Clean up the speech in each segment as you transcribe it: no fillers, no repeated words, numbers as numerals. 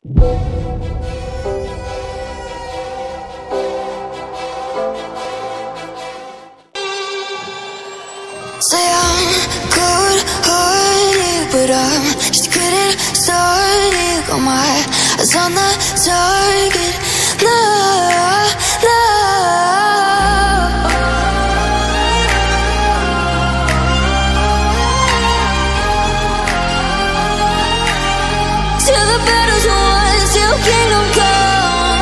Say I'm good-hearted, but I'm just getting started. Got my eyes on the target. No, no. Till the battle's won, till kingdom come.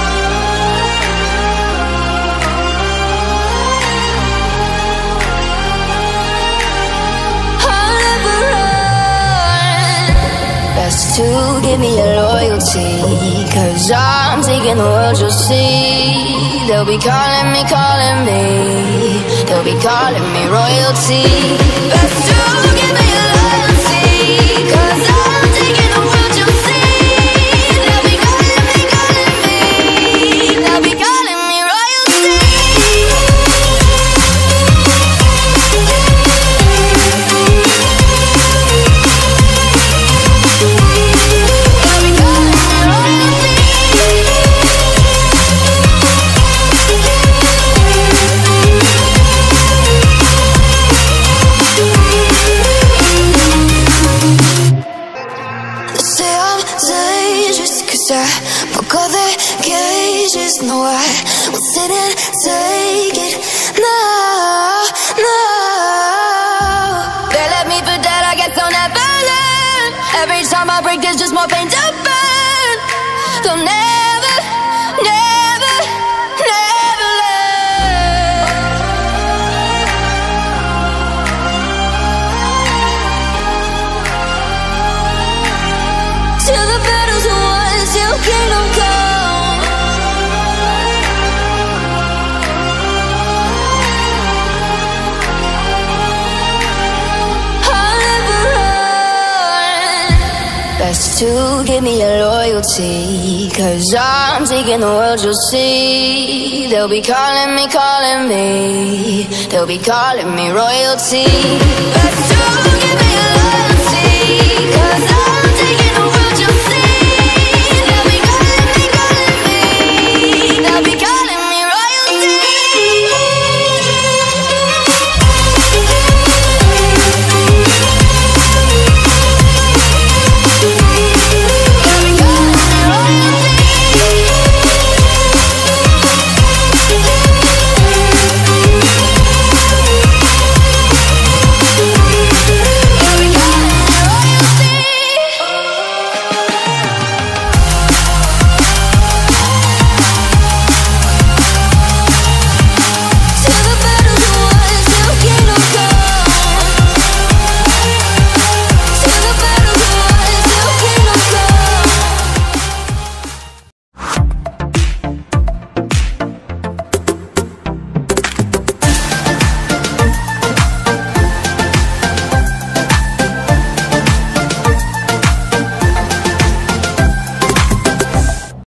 I'll never run. Best to give me your loyalty, 'cause I'm taking the world, you'll see. They'll be calling me, they'll be calling me royalty. Best to give me your loyalty, 'cause I'm taking the world, you'll see. They'll be calling me, they'll be calling me royalty. They'll be calling me royalty. They say I'm dangerous 'cause I broke all their cages. No, I will sit and take it. No, no. They left me for dead, I guess I'll never learn. Every time I break, there's just more pain to burn. They'll never, never, never learn. Till the battle's won, till kingdom come. I'll never run. Best to give me your loyalty, 'cause I'm taking the world, you'll see. They'll be calling me, they'll be calling me royalty. Best to give me your loyalty, 'cause